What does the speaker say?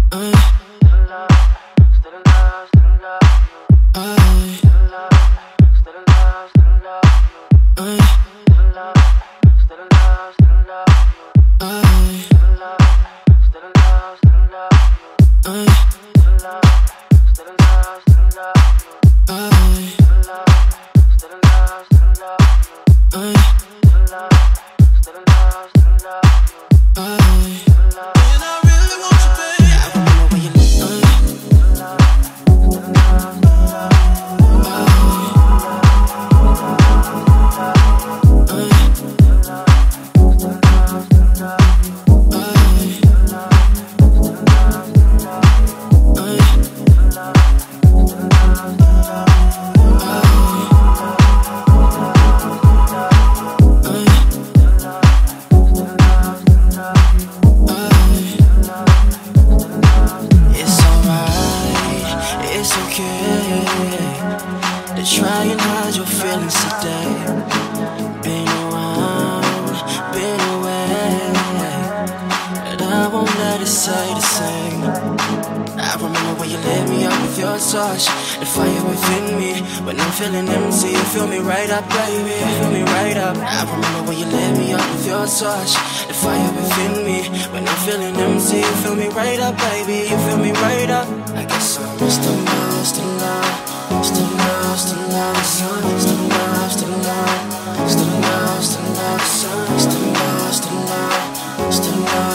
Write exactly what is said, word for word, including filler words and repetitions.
Try and hide your feelings today. Been around, been away, but I won't let it say the same. I remember when you lit me up with your touch, the fire within me. When I'm feeling empty, you fill me right up, baby, you fill me right up. I remember when you lit me up with your touch, the fire within me. When I'm feeling empty, you fill me right up, baby, you fill me right up. I guess I'm still love, still love. Still love, still love, son. Still love, still love. Still love, still love, son. Still love, still love. Still love.